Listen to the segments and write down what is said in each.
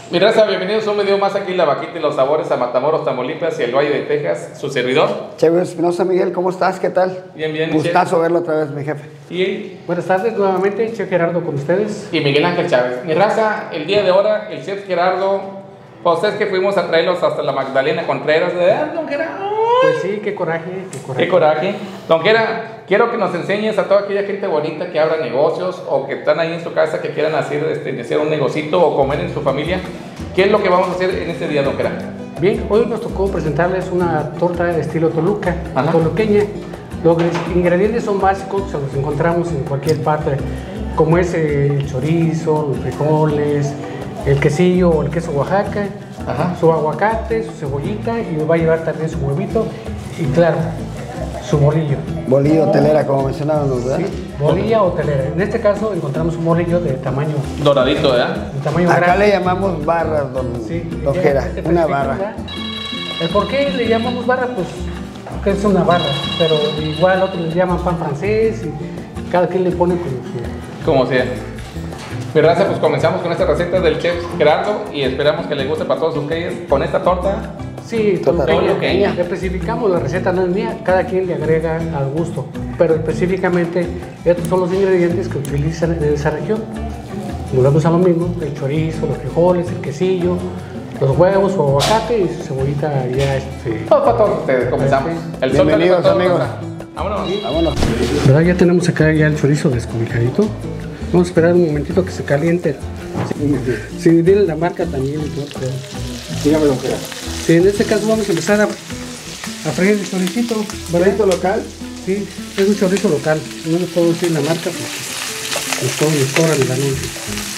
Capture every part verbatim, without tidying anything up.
Mi raza, bienvenidos a un video más aquí en La Vaquita y los Sabores, a Matamoros, Tamaulipas y el Valle de Texas. Su servidor Chef Espinosa. Miguel, ¿cómo estás? ¿Qué tal? Bien, bien. Gustazo Chef. verlo otra vez, mi jefe. Y, Buenas tardes nuevamente, Chef Gerardo con ustedes. y Miguel Ángel Chávez. Mi raza, el día de ahora, el Chef Gerardo, pues es que fuimos a traerlos hasta la Magdalena Contreras. De, ah, don Gerardo. Pues sí, qué coraje, qué coraje. Qué coraje. Don Gera, quiero que nos enseñes a toda aquella gente bonita que abra negocios o que están ahí en su casa que quieran hacer, este, iniciar un negocito o comer en su familia. ¿Qué es lo que vamos a hacer en este día, don Gera? Bien, hoy nos tocó presentarles una torta de estilo Toluca, Ajá. toluqueña. Los ingredientes son básicos, se los encontramos en cualquier parte, como es el chorizo, los frijoles, el quesillo o el queso Oaxaca, Ajá. su aguacate, su cebollita, y va a llevar también su huevito y, claro, su bolillo. Bolillo, telera, como mencionaron los, ¿verdad? Sí, bolilla o telera. En este caso encontramos un bolillo de tamaño, Doradito, ¿verdad? de tamaño Acá grande. le llamamos barras, don, Sí, don ya, Gera, este una perfecto, barra. ¿verdad? ¿El por qué le llamamos barra? Pues porque es una barra, pero igual otros le llaman pan francés y cada quien le pone como su... Como sea. Mi raza, pues comenzamos con esta receta del Chef Gerardo y esperamos que les guste para todos ustedes con esta torta. Sí, Torta toluqueña. toluqueña. Le especificamos, la receta no es mía, cada quien le agrega al gusto, pero específicamente estos son los ingredientes que utilizan en esa región. Volvemos a lo mismo, el chorizo, los frijoles, el quesillo, los huevos o aguacate y su cebollita ya este... Todo para todos ustedes, comenzamos. El sol calienta Bienvenidos, todo, amigos. raza. Vámonos. Vámonos. ¿Verdad? Ya tenemos acá ya el chorizo descobijadito. Vamos a esperar un momentito que se caliente. Si dile la marca también. Dígame, don Gera. Sí, en este caso vamos a empezar a, a freír el choricito. ¿Chorizo local? Sí, es un chorizo local. No les puedo decir la marca porque nos cobran, nos cobran el anuncio.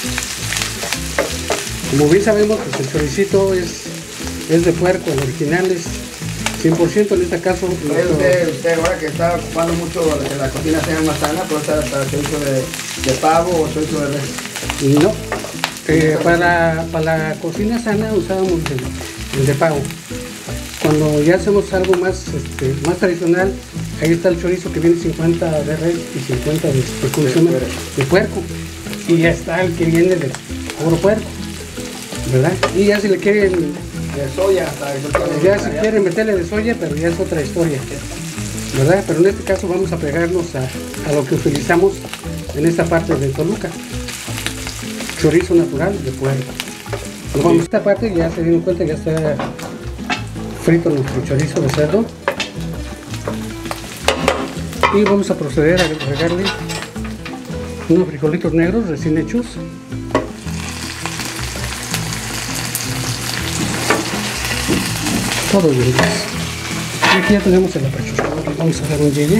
Como bien sabemos, pues el choricito es, es de puerco, el original es cien por ciento en este caso. Usted, nuestro- usted, usted ahora que está ocupando mucho que la cocina sea más sana, puede estar hasta chorizo de, de pavo o chorizo de res. No, eh, para, para la cocina sana usábamos el, el de pavo. Cuando ya hacemos algo más, este, más tradicional, ahí está el chorizo que viene cincuenta de res y cincuenta de, de, ¿cómo se llama? De puerco. Y ya está el que viene de puro puerco, ¿verdad? Y ya si le quieren, De soya hasta el ya si quieren meterle de soya, pero ya es otra historia, ¿verdad? Pero en este caso vamos a pegarnos a, a lo que utilizamos en esta parte de Toluca. Chorizo natural de puerco. Nos vamos a esta parte, ya se dieron cuenta, ya está frito nuestro chorizo de cerdo. Y vamos a proceder a agregarle unos frijolitos negros recién hechos. Todo bien. Y aquí ya tenemos el apachurrado. Vamos a dar un llegue.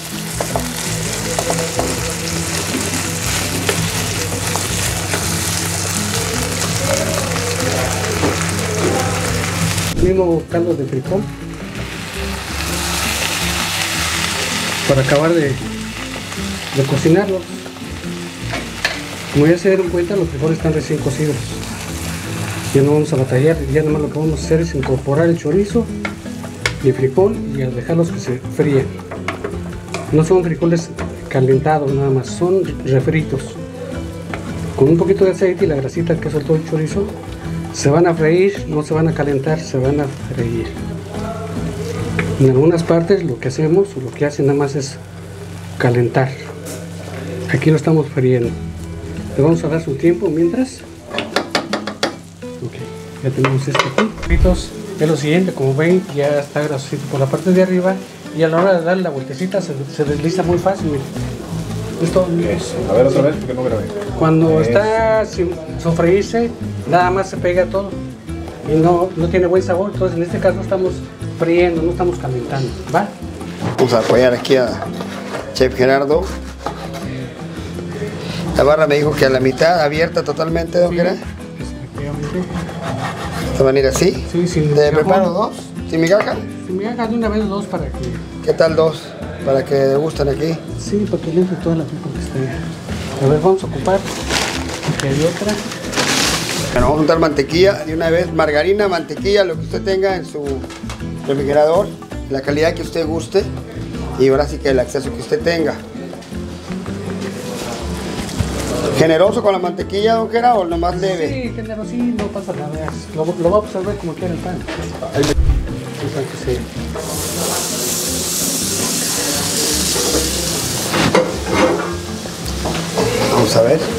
Mismo caldo de frijol para acabar de, de cocinarlos. Como ya se dieron cuenta, los frijoles están recién cocidos. Ya no vamos a batallar, ya nada más lo que vamos a hacer es incorporar el chorizo y el frijol y a dejarlos que se fríen. No son frijoles calentados nada más, son refritos. Con un poquito de aceite y la grasita que soltó el chorizo, se van a freír, no se van a calentar, se van a freír. En algunas partes lo que hacemos, o lo que hacen nada más es calentar. Aquí lo estamos friendo. Le vamos a dar su tiempo mientras. Ok, ya tenemos esto aquí. Fritos, es lo siguiente, como ven, ya está grasosito por la parte de arriba y a la hora de darle la vueltecita se, se desliza muy fácil. Miren. Esto, A ver otra vez porque no grabé. cuando está sin sofreírse, nada más se pega todo y no, no tiene buen sabor. Entonces, en este caso, estamos friendo, no estamos calentando. ¿Va? Vamos a apoyar aquí a Chef Gerardo. La barra me dijo que a la mitad, abierta totalmente, don Gera. Efectivamente. De esta manera así. Sí, sin ¿Te migajón. preparo dos? ¿Sin migaja? Si me hagas de una vez dos para que. ¿Qué tal dos? Para que degustan aquí. Sí, para que le entre toda la pipa que esté. A ver, vamos a ocupar. Aquí hay otra. Bueno, vamos a juntar mantequilla de una vez, margarina, mantequilla, lo que usted tenga en su refrigerador, la calidad que usted guste y ahora sí que el acceso que usted tenga. ¿Generoso con la mantequilla, don Jera, o nomás leve? Sí, generoso, sí, no pasa nada. Lo, lo va a observar como quiera el pan. El pan que se... Vamos a ver.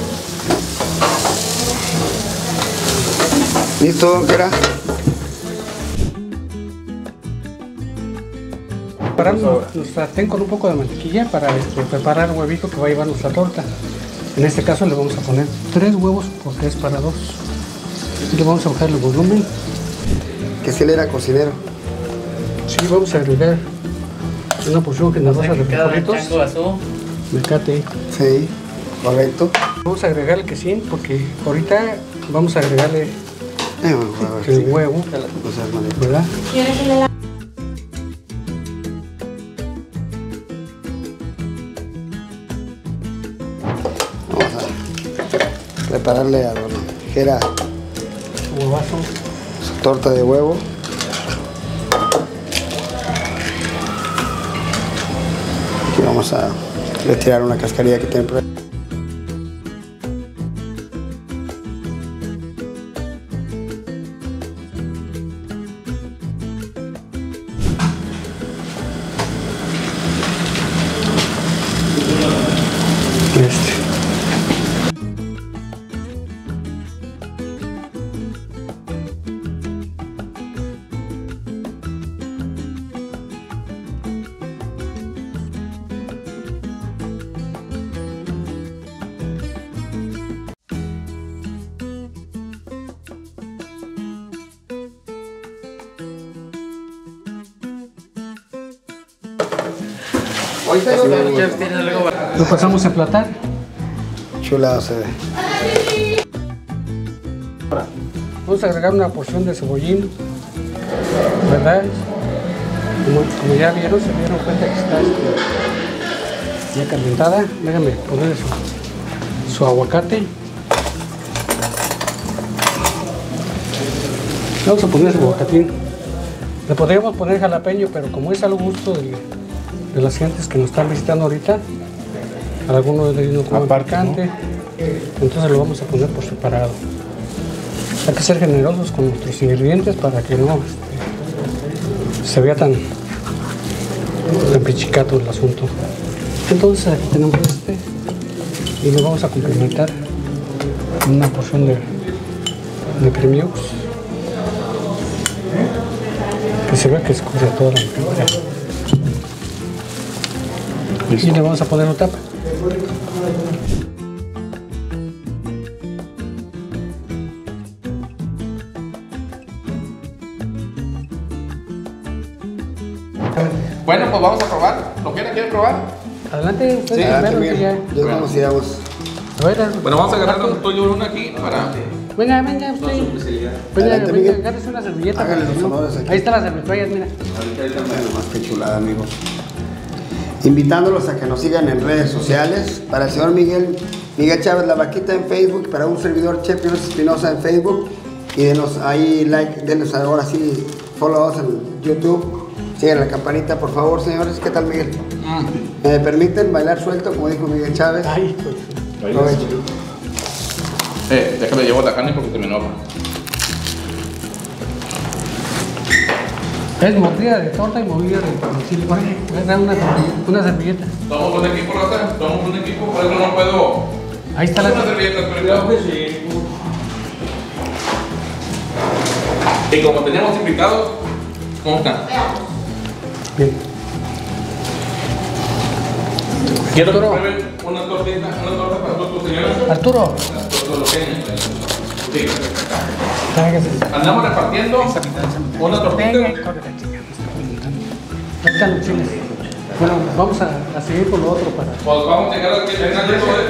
¿Listo, don Jera? Preparamos nuestra sartén con un poco de mantequilla para este, preparar el huevito que va a llevar nuestra torta. En este caso le vamos a poner tres huevos porque es para dos. Y le vamos a bajar el volumen. Que si él era cocinero. Sí, vamos a agregar una porción generosa de frijolitos. Mecate. Sí, correcto. Vamos a agregar el quesín porque ahorita vamos a agregarle Eh, bueno, a ver, el sí. huevo, No seas malito. ¿verdad? Vamos a prepararle a don Jera Huevazo. su torta de huevo. Aquí vamos a retirar una cascarilla que tiene por ahí. Este. Lo pasamos a emplatar. Chulado se ve. Vamos a agregar una porción de cebollín, ¿verdad? Como, como ya vieron, se dieron cuenta que está este, ya calentada. Déjame poner su, su aguacate. Vamos a poner su aguacatín. Le podríamos poner jalapeño, pero como es al gusto de, de las gentes que nos están visitando ahorita, algunos de ellos no comen picante, ¿no? Entonces lo vamos a poner por separado. Hay que ser generosos con nuestros ingredientes para que no este, se vea tan, tan pichicato el asunto. Entonces aquí tenemos este y lo vamos a complementar con una porción de, de premiux que se vea que escurre toda la figura. Y le vamos a poner una tapa. Bueno, pues vamos a probar. ¿Lo quieren, quieren probar? Adelante, ustedes Sí, primero, Miguel. que ya. Ya vamos y vamos. A ver, Bueno, vamos a agarrar un tuyo uno aquí para... venga, venga, usted. Venga, Adelante, venga, Miguel. agárrese una servilleta. Hágale porque los si no- honores aquí. Ahí están las servitoallas, mira. Bueno, más que chulada, amigos. Invitándolos a que nos sigan en redes sociales. Para el señor Miguel, Miguel Chávez La Vaquita en Facebook. Para un servidor, Chef Pinos Espinosa en Facebook. Y denos ahí like, denos ahora sí, follow us en YouTube. Sigan la campanita, por favor, señores. ¿Qué tal, Miguel? ¿Me permiten bailar suelto, como dijo Miguel Chávez? Ay, pues. Provecho. Eh, déjame llevar la carne porque se me enoja. Es mordida de torta y mordida de chile. Agarra una, una servilleta. Somos un equipo, Rosa. Somos un equipo, por eso no puedo... Ahí está la Una servilleta, pero sí. Y como tenemos invitados, ¿cómo están? Bien. Quiero que Arturo. prueben una tortita, una torta para todos los señores. Arturo, Sí. tráigase. Andamos repartiendo una tortita. Venga, córrele, chica. Ahí están los chiles. Bueno, vamos a, a seguir con lo otro para. Pues vamos a llegar al final de todo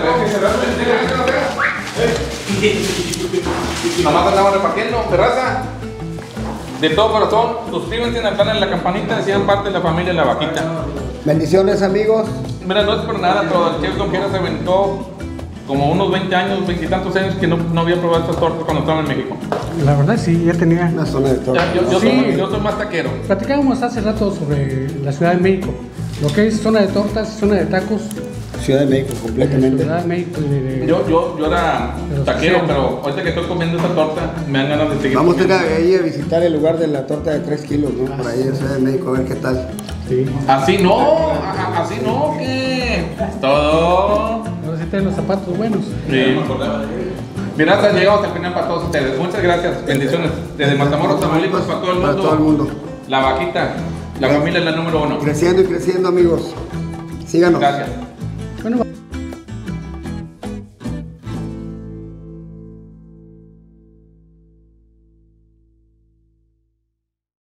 esto. Nomás andamos repartiendo, terraza. De todo corazón, suscríbanse al canal, la campanita, sean parte de la familia La Vaquita. Bendiciones, amigos. Mira, no es por nada, pero el chef Don Jera se aventó como unos veinte años, veintitantos años que no, no había probado estas tortas cuando estaba en México. La verdad, sí, ya tenía. Una zona de torta. Ya, yo, yo, Sí. soy, yo soy más taquero. Platicábamos hace rato sobre la Ciudad de México. Lo que es zona de tortas, zona de tacos, Ciudad de México, completamente. Ciudad de México y de- Yo, yo, yo era Pero taquero, sí. pero ahorita que estoy comiendo esta torta, me dan ganas de seguir Vamos a ir comiendo. ahí a visitar el lugar de la torta de tres kilos, ¿no? Por ahí en Ciudad de México, a ver qué tal. Sí. Así no, a- a- así no, que todo. Ahora sí tienen los zapatos buenos. Sí. Mira, hasta llegamos al final para todos ustedes. Muchas gracias, bendiciones. Desde Matamoros, Tamaulipas, para todo el Para mundo. todo el mundo. La vaquita, la familia es la número uno. Creciendo y creciendo, amigos. Síganos. Gracias. Bueno,